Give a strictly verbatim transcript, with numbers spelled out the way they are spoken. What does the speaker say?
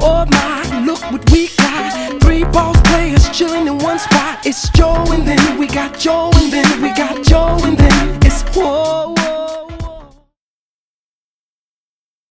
Oh my, look what we got. Three boss players chilling in one spot. It's Joe and then we got Joe